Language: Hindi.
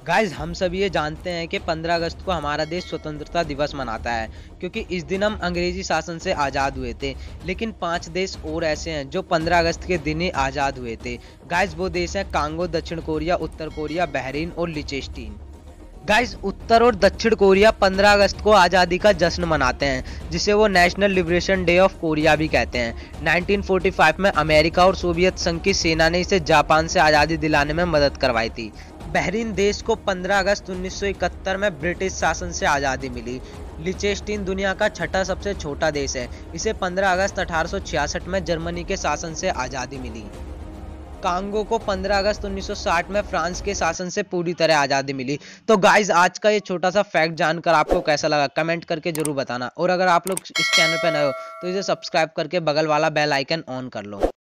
गाइज हम सब ये जानते हैं कि 15 अगस्त को हमारा देश स्वतंत्रता दिवस मनाता है, क्योंकि इस दिन हम अंग्रेजी शासन से आज़ाद हुए थे। लेकिन 5 देश और ऐसे हैं जो 15 अगस्त के दिन ही आज़ाद हुए थे। गाइज वो देश हैं कांगो, दक्षिण कोरिया, उत्तर कोरिया, बहरीन और लिechtenstein। गाइज उत्तर और दक्षिण कोरिया 15 अगस्त को आज़ादी का जश्न मनाते हैं, जिसे वो national liberation day of Korea भी कहते हैं। 1945 में अमेरिका और सोवियत संघ की सेना ने इसे जापान से आज़ादी दिलाने में मदद करवाई थी। बहरीन देश को 15 अगस्त 1971 में ब्रिटिश शासन से आज़ादी मिली। लिechtenstein दुनिया का छठा सबसे छोटा देश है। इसे 15 अगस्त 1866 में जर्मनी के शासन से आज़ादी मिली। कांगो को 15 अगस्त 1960 में फ्रांस के शासन से पूरी तरह आज़ादी मिली। तो गाइज आज का ये छोटा सा फैक्ट जानकर आपको कैसा लगा कमेंट करके जरूर बताना, और अगर आप लोग इस चैनल पर नए हो तो इसे सब्सक्राइब करके बगल वाला बेल आइकन ऑन कर लो।